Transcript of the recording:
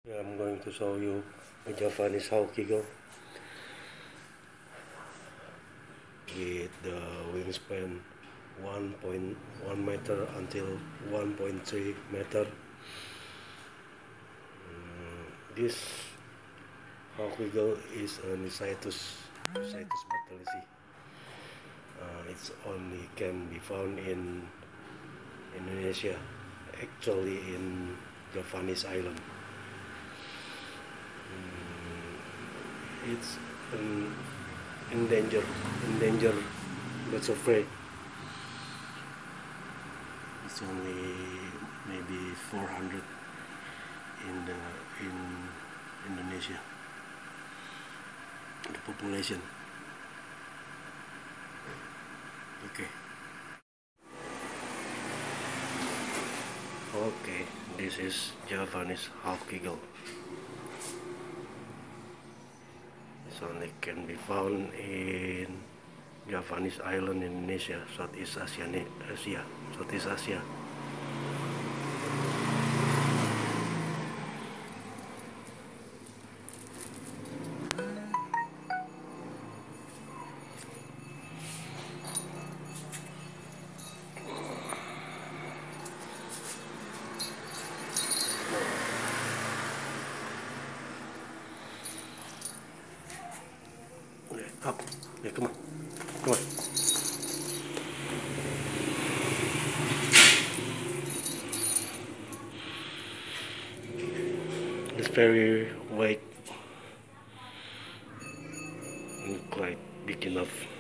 I'm going to show you a Japanese hawk eagle with the wingspan 1.1 meter until 1.3 meter. This hawk eagle is a Nicetus bertolisi. It's only can be found in Indonesia, actually in Javanese island. It's an endangered birds of prey. It's only maybe 400 in Indonesia, the population. Okay, this is Javanese hawk eagle. This only can be found in Javanese island, Indonesia, Southeast Asia. Up. Yeah, come on. It's very white and quite big enough.